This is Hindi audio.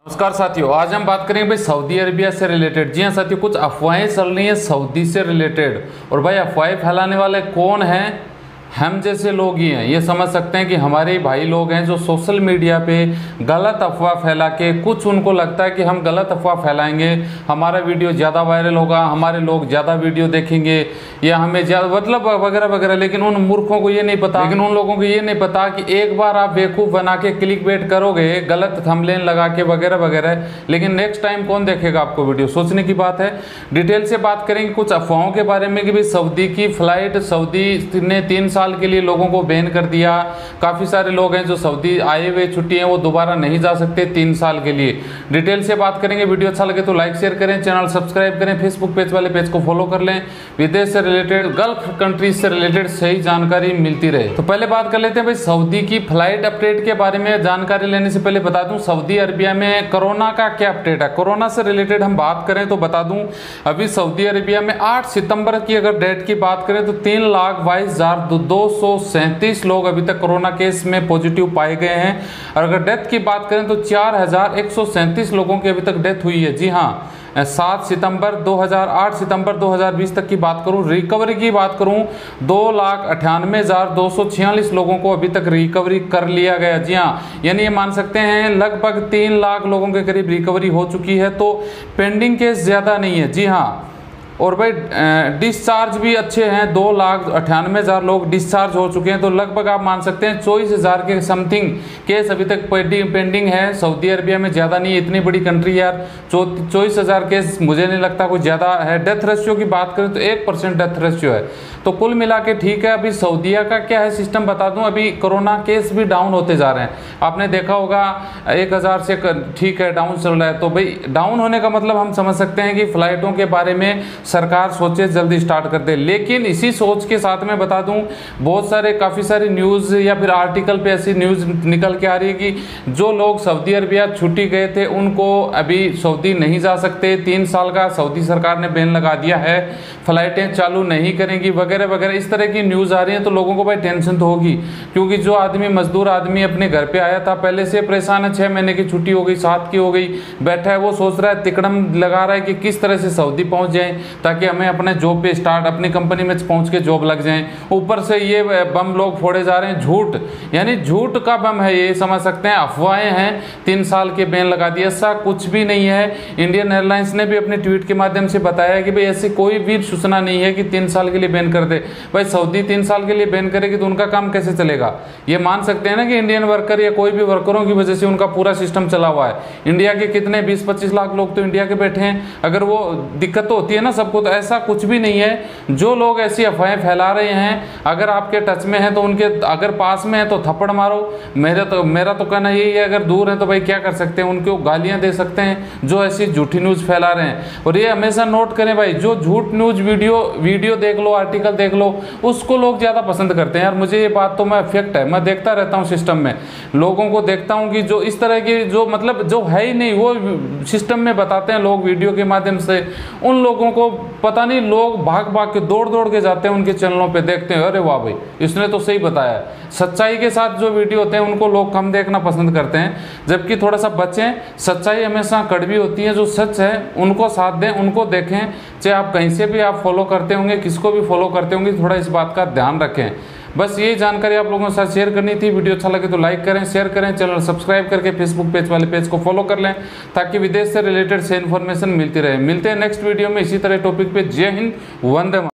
नमस्कार साथियों, आज हम बात करेंगे भाई सऊदी अरेबिया से रिलेटेड। जी हाँ साथियों, कुछ अफवाहें चल रही हैं सऊदी से रिलेटेड। और भाई अफवाहें फैलाने वाले कौन हैं? हम जैसे लोग ही हैं। ये समझ सकते हैं कि हमारे भाई लोग हैं जो सोशल मीडिया पे गलत अफवाह फैला के, कुछ उनको लगता है कि हम गलत अफवाह फैलाएंगे, हमारा वीडियो ज़्यादा वायरल होगा, हमारे लोग ज़्यादा वीडियो देखेंगे या हमें ज़्यादा मतलब वगैरह वगैरह। लेकिन उन मूर्खों को ये नहीं पता, लेकिन उन लोगों को ये नहीं पता कि एक बार आप बेवकूफ़ बना के क्लिक बेट करोगे गलत थंबनेल लगा के वगैरह वगैरह, लेकिन नेक्स्ट टाइम कौन देखेगा आपको वीडियो? सोचने की बात है। डिटेल से बात करेंगे कुछ अफवाहों के बारे में कि भाई सऊदी की फ्लाइट, सऊदी ने 3 साल के लिए लोगों को बैन कर दिया। काफ़ी सारे लोग हैं जो सऊदी आए हुए छुट्टी हैं वो दोबारा नहीं जा सकते 3 साल के लिए। डिटेल से बात करेंगे। वीडियो अच्छा लगे तो लाइक शेयर करें, चैनल सब्सक्राइब करें, फेसबुक पेज वाले पेज को फॉलो कर लें। विदेश से रिलेटेड, गल्फ कंट्रीज से रिलेटेड सही जानकारी मिलती रहे। तो पहले बात कर लेते हैं भाई सऊदी की फ्लाइट अपडेट के बारे में। जानकारी लेने से पहले बता दूं सऊदी अरेबिया में कोरोना का क्या अपडेट है। कोरोना से रिलेटेड हम बात करें तो बता दूं अभी सऊदी अरेबिया में 8 सितंबर की अगर डेट की बात करें तो 3,22,237 लोग अभी तक कोरोना केस में पॉजिटिव पाए गए हैं। और अगर डेथ की बात करें तो 4,137 लोगों की अभी तक डेथ हुई है। जी हाँ, 8 सितंबर 2020 तक की बात करूं, रिकवरी की बात करूं 2,98,246 लोगों को अभी तक रिकवरी कर लिया गया। जी हाँ, यानी ये मान सकते हैं लगभग 3 लाख लोगों के करीब रिकवरी हो चुकी है। तो पेंडिंग केस ज़्यादा नहीं है। जी हाँ, और भाई डिस्चार्ज भी अच्छे हैं, 2,98,000 लोग डिस्चार्ज हो चुके हैं। तो लगभग आप मान सकते हैं 24,000 के समथिंग केस अभी तक पेंडिंग है। सऊदी अरबिया में ज़्यादा नहीं है, इतनी बड़ी कंट्री यार, 24,000 केस मुझे नहीं लगता कोई ज़्यादा है। डेथ रेशियो की बात करें तो 1% डेथ रेशियो है। तो कुल मिला के ठीक है। अभी सऊदीया का क्या है सिस्टम बता दूं, अभी कोरोना केस भी डाउन होते जा रहे हैं। आपने देखा होगा 1,000 से ठीक है डाउन चल रहा है। तो भाई डाउन होने का मतलब हम समझ सकते हैं कि फ्लाइटों के बारे में सरकार सोचे जल्दी स्टार्ट कर दे। लेकिन इसी सोच के साथ में बता दूं बहुत सारे काफ़ी सारी न्यूज़ या फिर आर्टिकल पे ऐसी न्यूज़ निकल के आ रही है कि जो लोग सऊदी अरबिया छुट्टी गए थे उनको अभी सऊदी नहीं जा सकते। 3 साल का सऊदी सरकार ने बैन लगा दिया है, फ्लाइटें चालू नहीं करेंगी वगैरह वगैरह। इस तरह की न्यूज़ आ रही है तो लोगों को भाई टेंशन तो होगी, क्योंकि जो आदमी मजदूर आदमी अपने घर पे आया था पहले से परेशान है, 6 महीने की छुट्टी हो गई, 7 की हो गई, बैठा है वो सोच रहा है, तिकड़म लगा रहा है कि किस तरह से सऊदी पहुंच जाए ताकि हमें अपने जॉब पे स्टार्ट, अपनी कंपनी में पहुंच के जॉब लग जाए। ऊपर से ये बम लोग फोड़े जा रहे हैं, झूठ, यानी झूठ का बम है ये, समझ सकते हैं अफवाहें हैं। 3 साल के बैन लगा दिया, ऐसा कुछ भी नहीं है। इंडियन एयरलाइंस ने भी अपने ट्वीट के माध्यम से बताया कि भाई ऐसी कोई भी सूचना नहीं है कि 3 साल के लिए बैन कर दे। भाई सऊदी 3 साल के लिए बैन करेगी तो उनका काम कैसे चलेगा? ये मान सकते हैं ना कि इंडियन वर्कर या कोई भी वर्करों की वजह से उनका पूरा सिस्टम चला हुआ है। इंडिया के कितने 20-25 लाख लोग तो इंडिया के बैठे हैं, अगर वो दिक्कत तो होती है ना सबको। तो ऐसा कुछ भी नहीं है। जो लोग ऐसी अफवाहें फैला रहे हैं, अगर आपके टच में है तो उनके, अगर पास में है तो थप्पड़ मारो। मेरा तो कहना यही है, अगर दूर है तो भाई क्या कर सकते हैं, उनको गालियां दे सकते हैं जो ऐसी झूठी न्यूज़ फैला रहे हैं। और ये हमेशा नोट करें भाई, जो झूठ न्यूज़ वीडियो देख लो, आर्टिकल देख लो, उसको लोग ज़्यादा पसंद करते हैं। यार मुझे ये बात तो मैं फैक्ट है, मैं देखता रहता हूँ सिस्टम में, लोगों को देखता हूँ कि जो इस तरह की जो मतलब जो है ही नहीं वो सिस्टम में बताते हैं लोग वीडियो के माध्यम से, उन लोगों को पता नहीं लोग भाग भाग के दौड़ के जाते हैं उनके चैनलों पे, देखते हैं अरे वाह भाई इसने तो सही बताया। सच्चाई के साथ जो वीडियो होते हैं उनको लोग कम देखना पसंद करते हैं, जबकि थोड़ा सा बचें। सच्चाई हमेशा कड़वी होती है, जो सच है उनको साथ दें, उनको देखें। चाहे आप कहीं से भी आप फॉलो करते होंगे, किसको भी फॉलो करते होंगे, थोड़ा इस बात का ध्यान रखें। बस यही जानकारी आप लोगों के साथ शेयर करनी थी। वीडियो अच्छा लगे तो लाइक करें, शेयर करें, चैनल सब्सक्राइब करके फेसबुक पेज वाले पेज को फॉलो कर लें ताकि विदेश से रिलेटेड से इन्फॉर्मेशन मिलती रहे। मिलते हैं नेक्स्ट वीडियो में इसी तरह टॉपिक पे। जय हिंद, वंदे मातरम।